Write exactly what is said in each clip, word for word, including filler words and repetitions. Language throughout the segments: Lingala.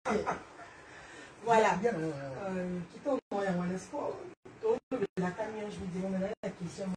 Voilà. Qui tombe dans le sport. Donc, la camion, je me dis, on a la question.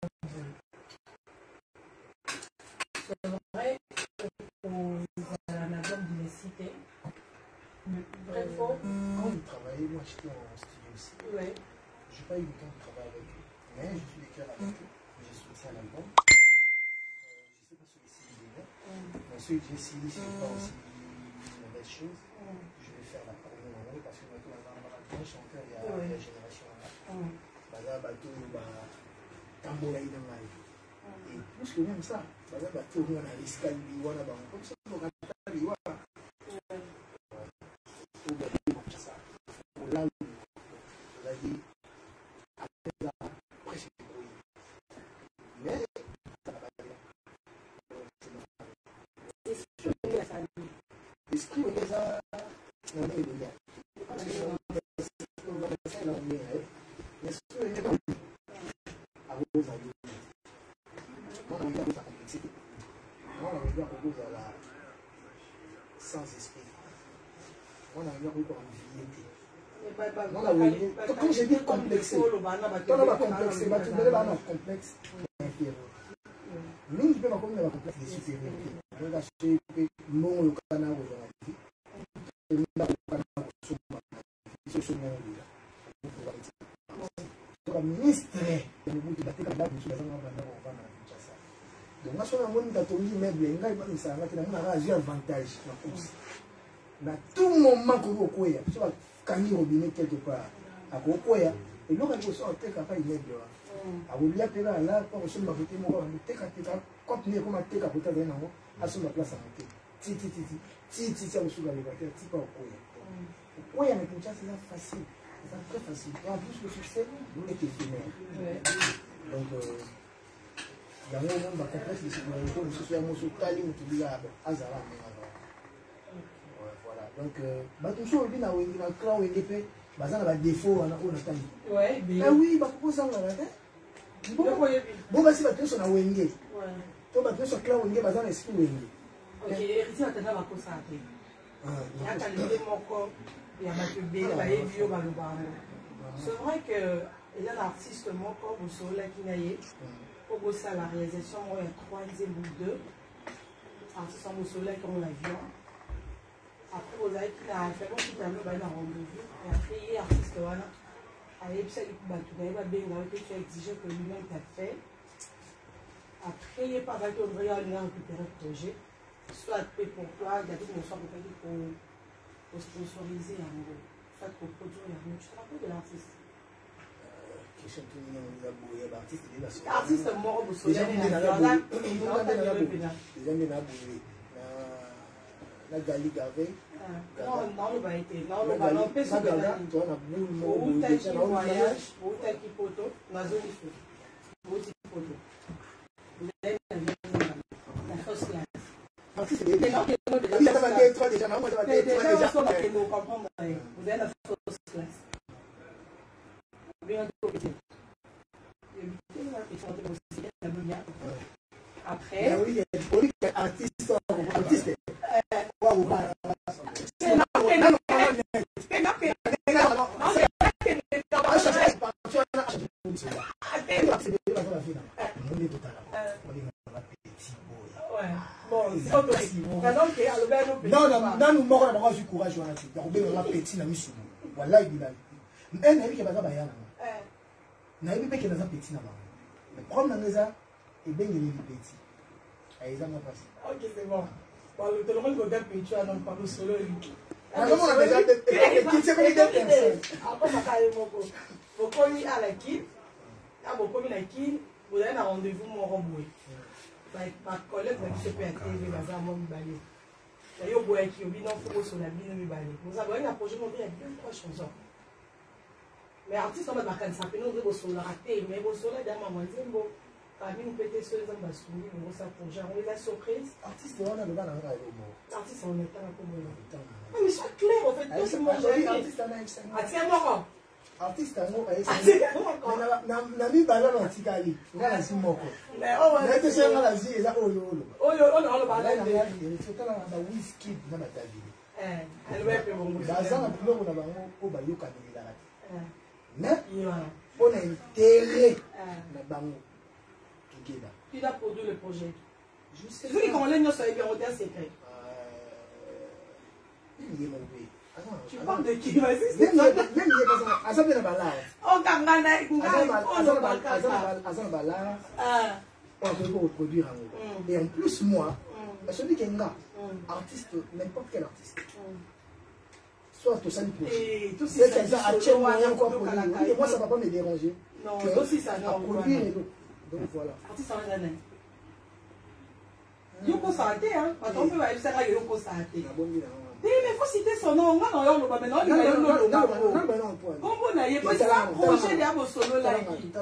C'est vrai que pour la nation de la cité, vrai faux. Quand il travaillait, moi j'étais en studio aussi. Ouais. Je n'ai pas eu le temps de travailler avec eux. Mais je suis écrit avec eux. J'ai sorti un album. Je ne sais pas sur les C D. Mais ceux que j'ai signé, ce n'est pas aussi une mauvaise chose. Je vais faire la première en haut parce que maintenant, on a un chanteur, il y a la génération là. Baza bateau, tambola il dans live. Et plus que même ça, baza bateau, on a l'escalier, on a comme ça, on a l'escalier, on a ça. On l'a dit, on l'a dit, après ça, presque brouillé. Mais, ça va pas bien. L'esprit, on est ça, on est dedans. Sans esprit. On a eu encore une vie. Quand j'ai dit complexé, quand on va complexer, on va avoir un complexe inférieur. Nous, je peux pas comme un complexe de supériorité. On va acheter non le canal aujourd'hui. On va le canal le ministre de la donc, je suis un meuble, je suis un avantage. À tout moment, je suis un robinet quelque part. Et donc, je suis un peu capable de meuble. À vous dire que là, là, quand je suis un peu capable de meuble, quand je suis un peu capable de meuble, je suis un peu capable de Ti, ti, ti, ti, ti, ti, ti, ti, ti, c'est facile. C'est très facile. Et en plus, le succès est éphémère. Donc, dans le monde, la complexe de sécurité, je suis un mot sur Tali ou tout le Azara. Voilà. Donc, tout ça, on dit dans le clan où il est fait, il y a des défauts on a Tali. Oui, bien. Ah oui, bah, pourquoi ça, on a dit bon, bah, si tu es sur la Wenge, tu es sur le clan Wenge, bah, ça, c'est Wenge. Ok, et ici, on a dit qu'on s'en fait. Il y a qualité de mon corps. Il y a c'est vrai qu'il y a un artiste moko au soleil qui n'a pas pour ça la réalisation il y a troisième ou deux artistes au soleil comme l'avion après vous avez qui a fait beaucoup de temps dans rendez-vous et après il y a artiste voilà avec ça il va tout d'ailleurs bien que tu as exigé que lui-même t'a fait après il y a pas mal de réel il a récupéré le projet soit pour toi il y a des notions pour pour sponsoriser en gros, soit pour produire la musique. Tu te rappelles de l'artiste? Question tout le monde, il y a beaucoup d'artistes. L'artiste mort au soleil, il y a des amis la Gali Gavé. Non, non, on va être. Non, on va non, pas sur le Gali. Tu as boule, non, ou t'as qui voyage, ou t'as qui photo, la zone il faut. Ou t'as qui photo. Vous avez la fausse classe. Artiste, il y a des trois déjà, non, moi je vais déjà. Déjà, on va nous comprendre. Vous avez la fausse classe. Bien sûr. Après. Oui, il y a des artistes. Artistes. Waouh, c'est non, non, non, non, non, non, nous morons d'abord du courage, on a dit. Donc, on a petit, on a mis sous nous. Voilà, il dit là. Mais n'a eu que pas bailler là. N'a eu pas que dans un petit là. Le problème dans ça, et bien il est petit. Allez, ça m'a passé. Ok, c'est bon. Bon, le téléphone que tu as, tu as donc pas le solo. Comment on a déjà des petits, c'est comme des personnes. Après, ça a été mon coup. Vous connaissez à la kin, à vous connaissez la kin, vous avez un rendez-vous mon remboué. Ma collègue m'a dit que je peux être élevé dans un monde balé. Il y a un boy qui est non faux sur la bine de balé. Nous avons un projet monté avec deux trois chansons. Mais artiste on va pas cancer, nous devons sur la rater, mais vous sur la dame moi dit bon, parmi nous péter sur les ambassadeurs, nous ça pour genre la surprise. Artiste on a le bas dans le mot. Artiste on est pas comme moi. Mais sois clair en fait, tout le monde artiste on a ah tiens moi. Artiste ngo na na na mi bala na tikali ngala simoko mais oh na tese ngala zi eza oyo oyo oyo ono ono bala na ya totala na whisky na batabi Elle va être bon. Baza na biloko na bango o bayoka ndelaka te. Mais on a intérêt na bango together. Qui doit produire le projet? Je sais. Ceux qui ont les noms sur les bureaux secret. Tu parles de qui? Vas-y, c'est ça. Même il est pas ça. Ça bala. Oh kangana, Azan bala. Ah. On peut reproduire en Et en plus moi, celui qui est un artiste, n'importe quel artiste. Soit tout ça du projet. C'est quelqu'un à quel moyen quoi produire. Et moi ça va pas me déranger. Non, aussi ça non. Produire et donc voilà. Artiste en année. Yoko Santé, hein. Attends, on peut aller faire Yoko Santé. Mais il faut citer son nom. On va dans le maintenant. Il va dans le nom. Comment on a eu un projet de solo là.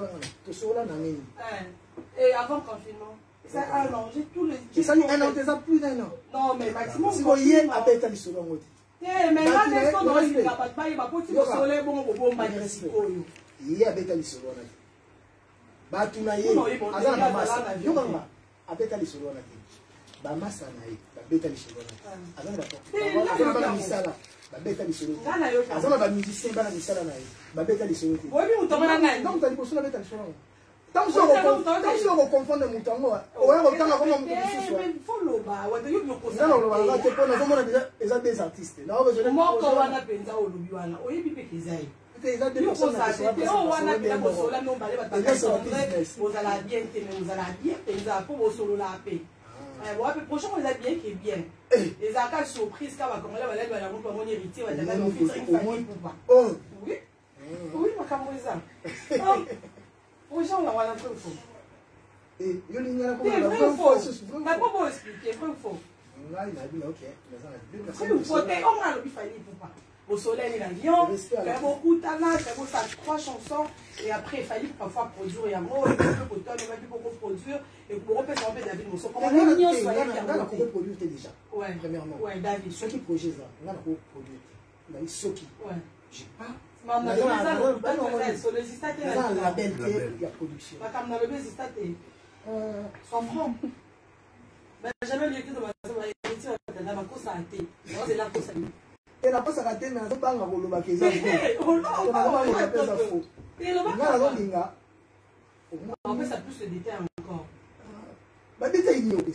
Et avant le confinement. Ça a allongé tout le. Et ça, un an, déjà plus d'un an. Non, mais maximum. Si vous voyez, après, tu as dit solo. Eh, mais là, est-ce qu'on doit dire pas il va pas dire soleil bon bon bon Mexico. Il y a bêta li solo na. Ba tunaye. Azana na masa. Yo kanga. Abeta li solo na. Ba masa na ye. Ba beta li solo na. Azana ba. Azana ba misala. Ba beta li solo. Azana ba musicien ba na misala na ye. Ba beta li solo. Oui, on tomba na. Donc tu as dit pour cela beta li solo. Tant que on confond le mouton, on va autant comme on dit. Mais follow ba, wa de yo ko ça. Non, on va te prendre comme on a déjà les des artistes. Non, je ne moi ko wana penza o lobi wana. O yebi pe kezai. Ils ont des personnes qui sont pas wana pe ko sola no bale ba ta. Vous allez bien te mais vous allez bien penza pour vos solo la paix. Eh bon, après prochain vous allez bien qui est bien. Les accords surprise quand va comme là va là la mon mon héritier va là mon fils une famille pour pas. Oh. Oui. Oui, ma camoisa. Aux gens, on va la preuve faux. Et il y a une preuve fausse. On n'a pas beau expliquer, preuve faux. Là, il a dit, ok. Preuve faux. On a le bifali pour pas. Au soleil, l'avion, faire beaucoup de talent, faire beaucoup de trois chansons. Et après, il fallait parfois produire. Et à moi, il faut que tu aies beaucoup produire. Et pour refaire ça, on fait David Mousson. Comment on a mis en soleil? On a beaucoup produit déjà. Ouais. Premièrement. Ouais, David. Ceux qui produisent ça, on a beaucoup produit. On a dit ceux qui. Ouais. J'ai pas. Mais on a le baiser, sur le zistate. Il y a la belle il y a production. Comme dans le baiser, zistate. Sans franc. Mais jamais lui écrit de ma maison, il a ma course à thé. C'est la course à thé. Et la course à thé, mais on ne peut pas avoir le baquet. On ne peut pas avoir le baquet. Et le baquet. En fait, ça plus le détail encore. Bah, détail, il y a aussi.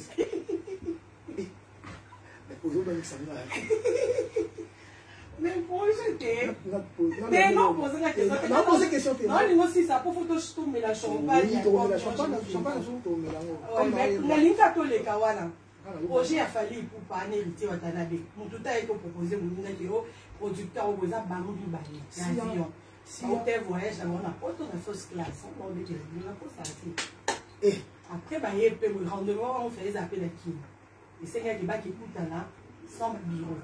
Mais pour eux, ça va. Mais pour jeter. Mais non, poser la question. Non, poser la question. Non, il aussi ça pour photo je tombe la champagne. Oui, tombe la champagne, la champagne je tombe là. Mais mais l'inka to le kawana. Projet a fallu pour pas hériter watanabe. Mon tout a été proposé mon numéro producteur au besoin bango du bali. L'avion. Si on te voyage on a auto de first class, on dit que on a pas ça. Et après bah il peut me rendement on fait les appels à qui. Et c'est gars qui va qui écoute là sans bureau.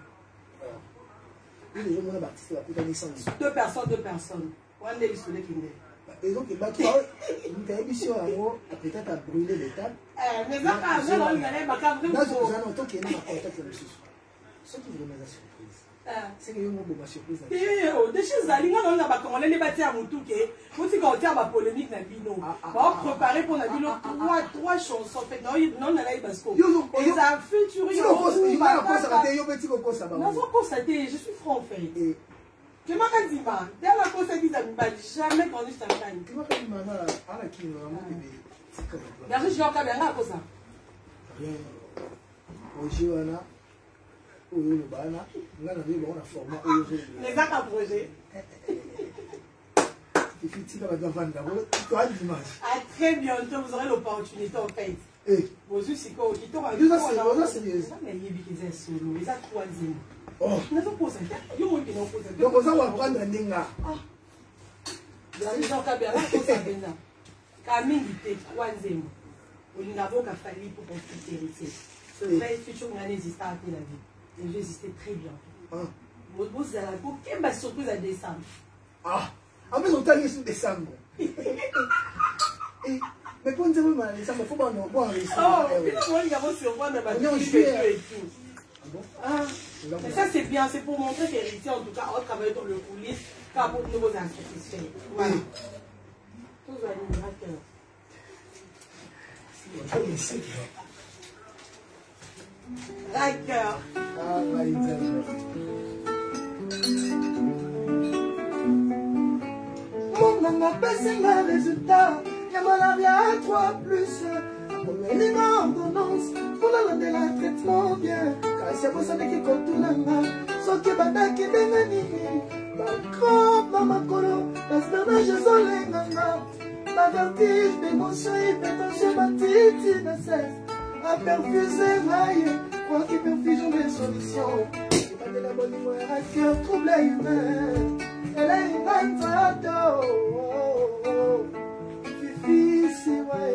Deux personnes, deux personnes. On est sur le Kindle. Et donc, il y a une émission à moi, peut-être à brûler les tables. Mais ça, quand je regarde, ma caméra, je suis en tant qu'il y a un contact avec le sujet. Ce qui vous met la surprise, c'est qu'il y a une bonne surprise. Eh, des choses à l'île, on a pas on est bâti à mon tout, faut que on tient ma polémique na bino. On préparer pour na bino trois trois chansons. Fait non, non na live basco. Ils a featuring. Il va la cause à yo petit coco ça va. Non, faut constater, je suis franc en fait. Tu m'as dit ma, dès la cause à dit jamais quand je t'aime. Tu m'as dit ma là, à la qui non bébé. Bien je suis encore bien là pour ça. Rien. Ojiwana. Oyo bana, nga na bibo na format oyo zo. Les actes à projet. Il faut tirer la devant d'abord. Toi dimanche. À très bientôt, vous aurez l'opportunité en fait. Eh. Vos yeux c'est quoi? Qui t'ont vu ça c'est ça c'est bien. Ça mais il y a des solo, ils a troisième. Oh. Ne faut pas ça. Yo moi qui non pose. Donc on va prendre un ninga. Ah. Les gens qui bien là pour ça bien. Camille était troisième. On n'a pas qu'à faire pour profiter ici. Ce vrai futur n'a n'hésite pas à la vie. Et je résistais très bien. Ah. Vous vous allez pour quelle ma surprise à décembre. Ah. En plus on t'a mis sur décembre. Et mais pour dire mal décembre, il faut pas nous voir ici. Oh, finalement il y a vos surprises mais on est en juillet et tout. Ah, mais ça c'est bien, c'est pour montrer qu'héritier en tout cas, on travaille dans le coulisses, car pour nous vous satisfaits. Voilà. Tous les animateurs. Racker. Ah, Maïda. Mon maman passe un résultat. Y'a malaria trois plus. On met les ordonnances. Pour la de la traitement bien. Car c'est pour ça que quand tout le monde. Sauf que bata qui démeni. Ma grand maman colo. L'asperge zolenganga. La vertige d'émotion. Hypertension ma titi ne cesse. A perfuser maille. Quoi qui perfuse mes solutions. C'est pas de la bonne humeur à cœur troublé humain. Elle est une antado. Fifi, si ouais.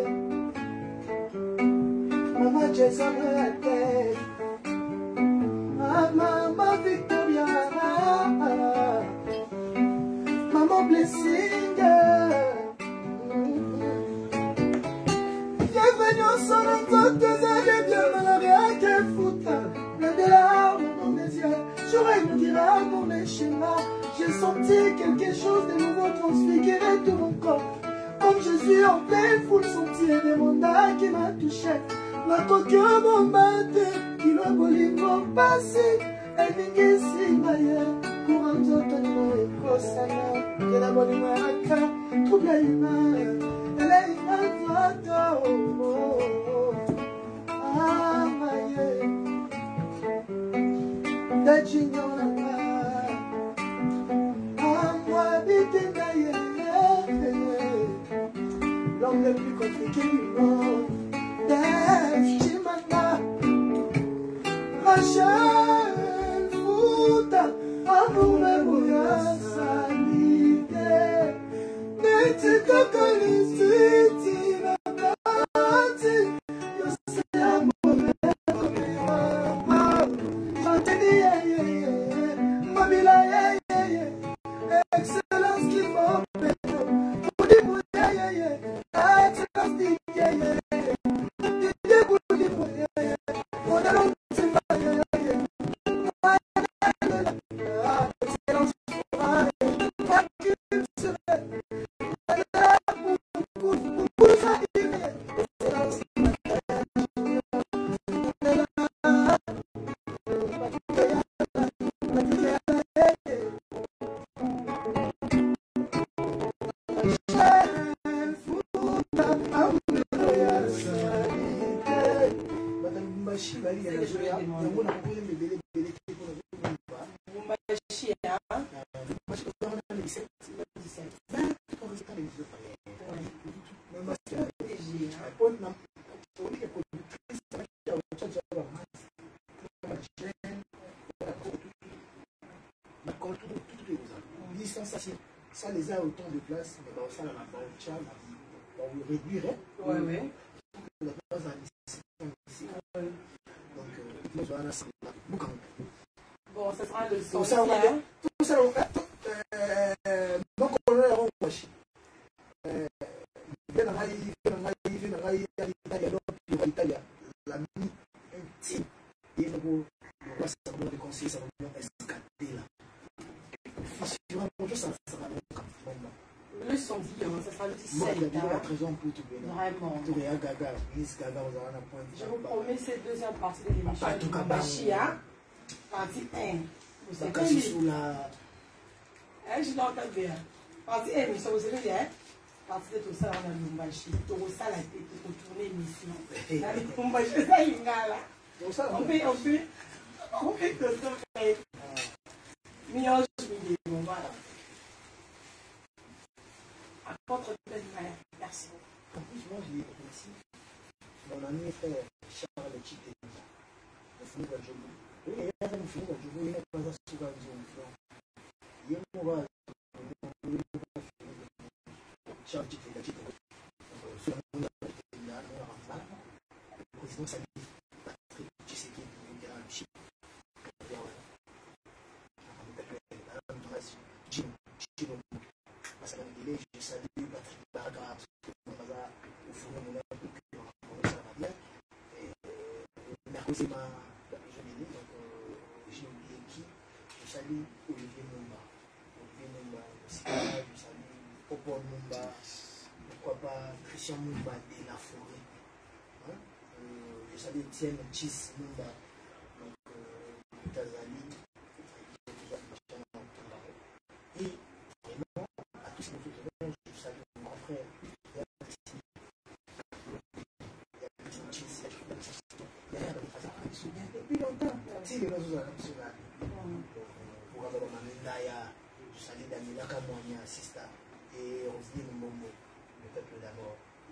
Maman Jason la tête. Ah, maman Victoria. Maman Blessing. Bienvenue au son entre deux années. Bien malaria qui fout. Le de larmes dans mes yeux. J'aurais me dira mon schéma. J'ai senti quelque chose de nouveau transfigurer tout mon corps. Comme Jésus en pleine foule sentir des mandats qui m'a touché. Ma coquille mon matin, qui l'a volé mon passé. Elle n'est si maillée, courant d'automne et croissant. Que la bonne humeur à cœur, trouble humain. Elle est une photo. Ah, maillée. D'agignon la main. Ah, moi, vite, l'homme le plus compliqué du monde. Chimana, Rachel, Fouta, amour me bouilla, sanité. N'es-tu que connu, la partie, je sais amour me bouilla. Je te dis, Mabila, excellence qui m'appelle. Ça les a autant de place, mais dans ça, on va le réduire. Oui, oui. La place ici. Donc, nous allons beaucoup. Bon, ça sera le son. Tout ça, on va tout ça, on va donc, on va le reprocher. Bien, on va y aller, on va y aller, on va y aller, on va y aller, la nuit intime. Et on va savoir le conseil, ça va escader là. Le son violent, ça sera le dix-sept. Vraiment. Je vous promets cette deuxième partie de l'émission. Bachia, partie un. Vous savez, sous la. Je l'entends bien. Partie un, mais ça vous savez bien. Partie de tout ça, on a Lumbashi. Tout ça, la tête, pour tourner l'émission. La Lumbashi, ça, il y a là. On fait, on fait, on fait tout ça. Millions de millions, voilà. À contre de merci. En plus, moi, je l'ai ici. Mon ami frère Charles Chité. Le fou de Djogo. Oui, il y a un fou de Djogo, il y a pas de souci dans le frère. Il y a un mot à Charles Chité, la Chité. Sur le monde, il y a un mot à le président Sadi, Patrick Tshisekedi, il y a un chip. Jim, Jim, parce que je salue Patrick Barga, au fond de mon âme, ça va bien. Mercredi, je l'ai dit, donc j'ai oublié qui. Je salue Olivier Mumba. Olivier Mumba, je salue Popo Mumba, pourquoi pas Christian Mumba de la forêt. Je salue Étienne Chis Mumba Tantine, nous sommes national. Pour avoir un mandaya, je salue Damila Kamonia, Sista, et Roselyne Momo, le peuple d'abord.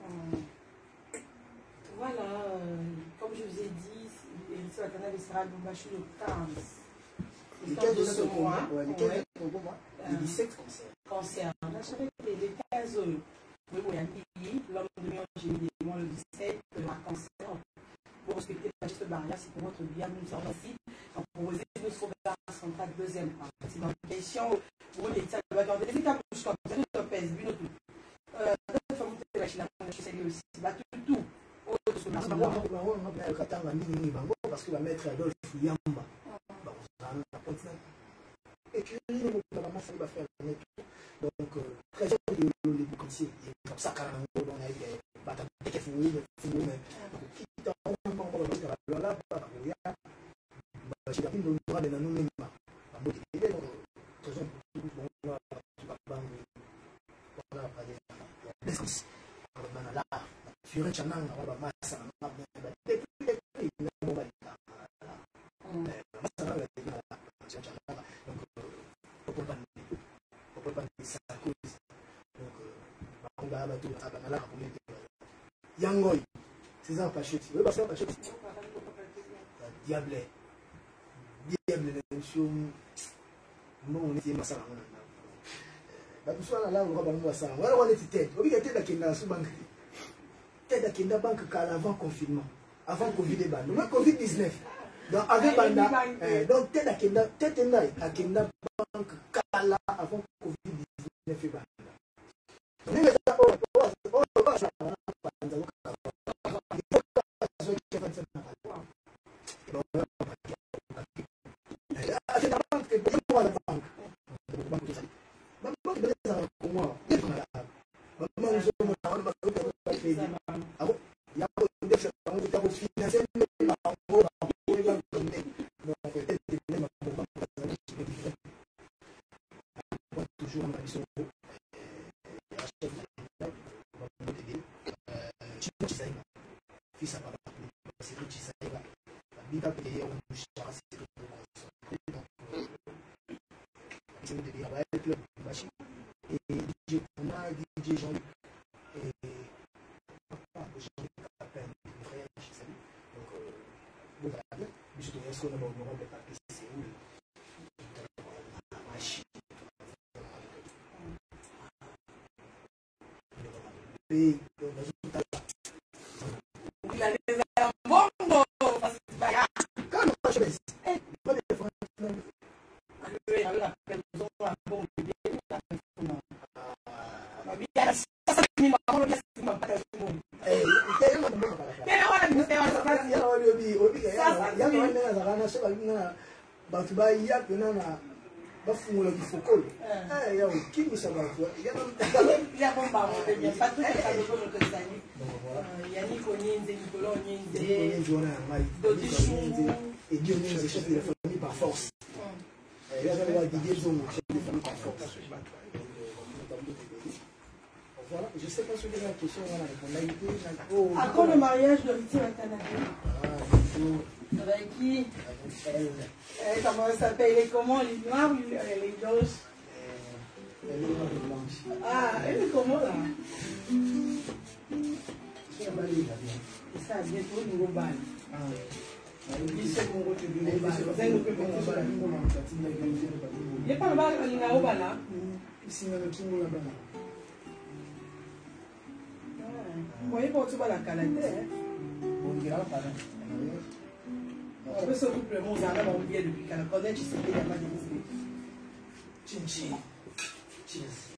Voilà, euh, comme je vous ai dit, l'émission à Canal sera le match le quinze. Lequel de ce mois? Lequel de ce mois? Le dix-sept concert. Concert. Là, je savais que les quinze, oui, oui, un pays, l'homme de million, j'ai évidemment le dix-sept, un concert. Pour respecter la juste barrière, c'est pour votre bien, nous sommes ici. Donc, proposez nous sauver en contrat deuxième part. C'est dans la question où les états de vacances, les états bouches comme ça, nous pèse, bien tout. Euh, d'autres femmes, vous avez la je sais aussi, bah, tout, tout. Parce que la maître Adolphe Yamba, et puis maman ça va faire donc très bien les boucanciers comme ça quand on a eu bataille qui fouille fouille mais qui dans on va on va là pas pour ya bah j'ai appris nous droit de nous même pas bon il est très bon on va pas on va pas des esquisses on va là sur un channel on va massa on va des plus des plus on va Yangoy, c'est ça, Pachoti. Oui, parce que Pachoti. Diable. Diable, l'émission. Non, on était massacrés. La personne là, on va pas nous ça. Voilà, on était tête. On dit que tête à Kenda, sous banque. Tête à Kenda banque car avant confinement, avant Covid et ban. Donc Covid dix-neuf. Donc avec Banda, donc tête à Kenda, tête à Kenda banque car avant Covid dix-neuf et ban. Et Dieu nous est chef de la famille par force. Et là, on va dire Dieu nous est chef de la famille par force. Voilà, je ne sais pas si vous avez une question. On a Après le mariage de Riti au Canada. Avec qui? Elle. Comment elle s'appelle? Elle est comment? Elle est noire ou elle est blanche? Elle est noire et blanche. Ah, elle est comment là? C'est un balai là bien. C'est ça, bientôt un nouveau bal. Ah Il dit c'est mon rôle de nouveau bal. Vous avez le bal. Il n'y a pas le bal, il y a un bal là. Ici, il y a le kingo là-bas. Vous voyez pas tout bas la Canada. On dira pas là. On peut se couper le monde, on a oublié depuis Canada. Connaître, tu sais qu'il n'y a pas de musique. Chin chin. Cheers.